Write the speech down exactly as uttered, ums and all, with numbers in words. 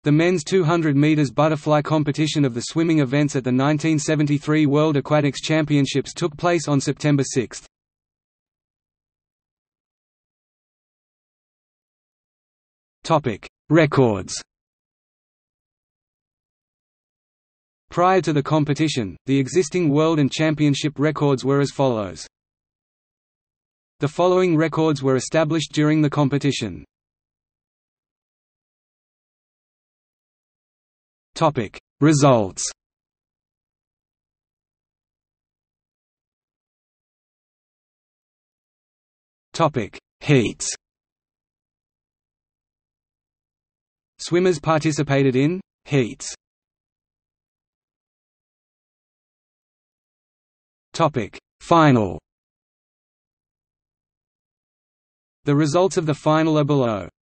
The men's two hundred metres butterfly competition of the swimming events at the nineteen seventy-three World Aquatics Championships took place on September sixth. Records. Prior to the competition, the existing world and championship records were as follows. The following records were established during the competition. Topic: Results. Topic: Heats. Swimmers participated in heats. Topic: Final. The results of the final are below.